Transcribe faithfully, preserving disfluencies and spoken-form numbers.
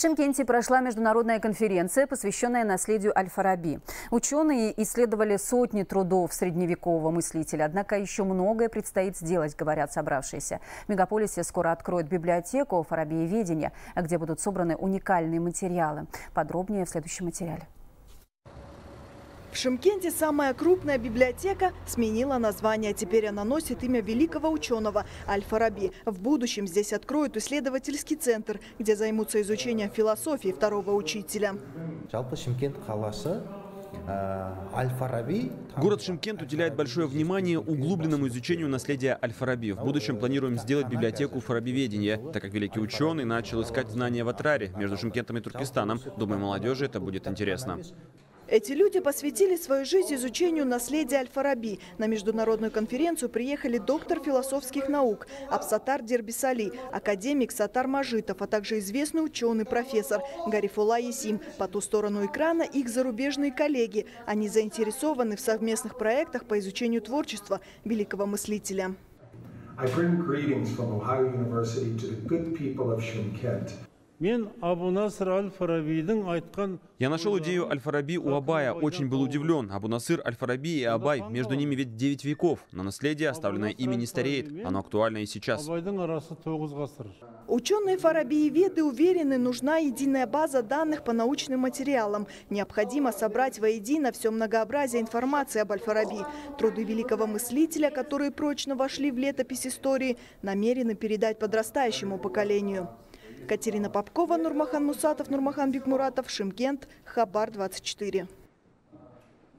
В Шымкенте прошла международная конференция, посвященная наследию Аль-Фараби. Ученые исследовали сотни трудов средневекового мыслителя. Однако еще многое предстоит сделать, говорят собравшиеся. В мегаполисе скоро откроют библиотеку фарабиеведения, где будут собраны уникальные материалы. Подробнее в следующем материале. В Шымкенте самая крупная библиотека сменила название. Теперь она носит имя великого ученого Аль-Фараби. В будущем здесь откроют исследовательский центр, где займутся изучением философии второго учителя. Город Шымкент уделяет большое внимание углубленному изучению наследия Аль-Фараби. В будущем планируем сделать библиотеку фарабиеведения, так как великий ученый начал искать знания в Атраре между Шымкентом и Туркестаном. Думаю, молодежи это будет интересно. Эти люди посвятили свою жизнь изучению наследия Аль-Фараби. На международную конференцию приехали доктор философских наук Абсатар Дербисали, академик Сатар Мажитов, а также известный ученый, профессор Гарифулла Есим. По ту сторону экрана их зарубежные коллеги. Они заинтересованы в совместных проектах по изучению творчества великого мыслителя. Я нашел идею Аль-Фараби у Абая, очень был удивлен. Абу Насыр, Аль-Фараби и Абай, между ними ведь девять веков. Но наследие, оставленное ими, не стареет. Оно актуально и сейчас. Ученые фарабиеведы уверены, нужна единая база данных по научным материалам. Необходимо собрать воедино все многообразие информации об Аль-Фараби. Труды великого мыслителя, которые прочно вошли в летопись истории, намерены передать подрастающему поколению. Катерина Попкова, Нурмахан Мусатов, Нурмахан Бикмуратов, Шымкент, Хабар двадцать четыре.